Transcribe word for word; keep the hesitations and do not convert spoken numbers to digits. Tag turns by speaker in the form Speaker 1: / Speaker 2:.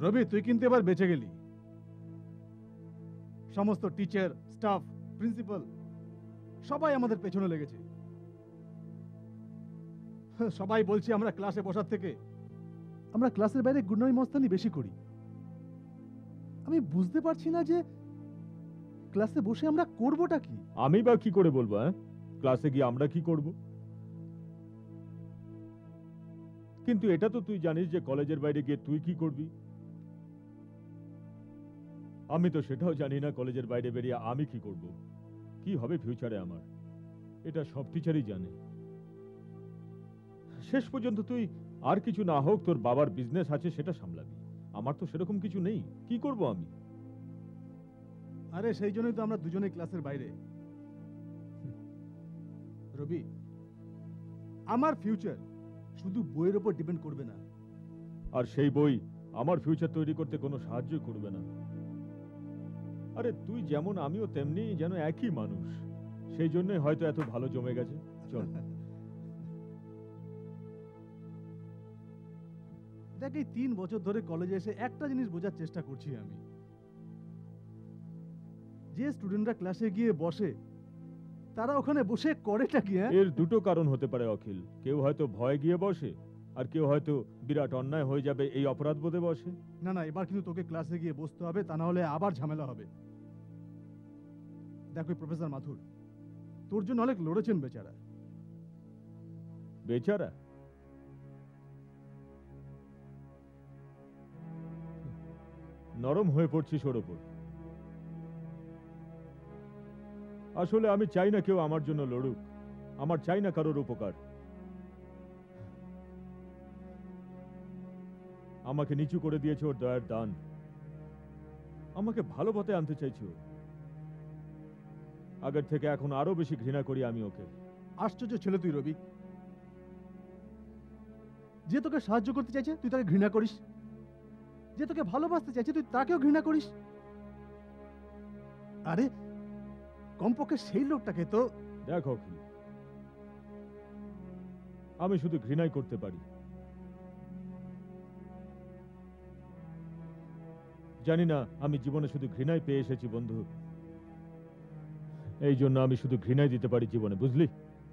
Speaker 1: রবি, তুই কিন্তু এবার বেঁচে গেলি। সমস্ত টিচার, স্টাফ, প্রিন্সিপাল সবাই আমাদের পেছনে লেগেছে। সবাই বলছে আমরা ক্লাসে বসার থেকে আমরা ক্লাসের বাইরে গুন্ডামি মস্তানি বেশি করি। আমি বুঝতে পারছি না যে ক্লাসে বসে আমরা করবোটা কি।
Speaker 2: আমি বা কি করে বলবো? হ্যাঁ, ক্লাসে গিয়ে আমরা কি করব? কিন্তু এটা তো তুই জানিস যে কলেজের বাইরে গিয়ে তুই কি করবি। আমি তো সেটাও জানি না কলেজের বাইরে বেরিয়ে আমি কি করব, কি হবে ফিউচারে আমার। এটা সব টিচারই জানে। শেষ পর্যন্ত তুই আর কিছু না হোক তোর বাবার বিজনেস আছে সেটা সামলাবি। আমার তো সেরকম কিছু নেই, কি করব আমি?
Speaker 1: আরে সেই জন্যই তো আমরা দুজনেই ক্লাসের বাইরে। রবি, আমার ফিউচার শুধু বইয়ের উপর ডিপেন্ড করবে না।
Speaker 2: আর সেই বই আমার ফিউচার তৈরি করতে কোনো সাহায্য করবে না। আরে তুই যেমন আমিও তেমনি যেন একই মানুষ, সেই জন্যই হয়তো এত ভালো জমে গেছে। চল।
Speaker 1: দেখ, এই তিন বছর ধরে কলেজে এসে একটা জিনিস বোঝার চেষ্টা করছি আমি, যে স্টুডেন্টরা ক্লাসে গিয়ে বসে তারা ওখানে বসে করেটা কি?
Speaker 2: এর দুটো কারণ হতে পারে অখিল। কেউ হয়তো ভয় গিয়ে বসে, আর কেউ হয়তো বিরাট অন্যায় হয়ে যাবে এই অপরাধ বোধে বসে।
Speaker 1: না না, এবার কিন্তু তোকে ক্লাসে গিয়ে বসতে হবে, তা না হলে আবার ঝামেলা হবে। দেখো প্রফেসর মাথুর, তোর জন্য অনেক লড়েছেন বেচারা।
Speaker 2: বেচারা? নরম হয়ে পড়ছিস ওর ওপর। আসলে আমি চাই না কেউ আমার জন্য লড়ুক, আমার চাই না কারোর উপকার। আমাকে নিচু করে দিয়েছে ওর দয়ার দান, আমাকে ভালো পথে আনতে চাইছে। আগের থেকে এখন আরো বেশি ঘৃণা করি আমি ওকে।
Speaker 1: আশ্চর্য ছেলে তুই রবি, যে তোকে সাহায্য করতে চাইছে তুই তাকে ঘৃণা করিস, যে তোকে ভালোবাসতে চাইছে তুই তাকেও ঘৃণা করিস। আরে কমপক্ষে সেই লোকটাকে তো
Speaker 2: দেখো, আমি শুধু ঘৃণাই করতে পারি। জানি না আমি জীবনে শুধু ঘৃণাই পেয়ে এসেছি বন্ধু, এই জন্য আমি শুধু ঘৃণাই দিতে পারি জীবনে, বুঝলি?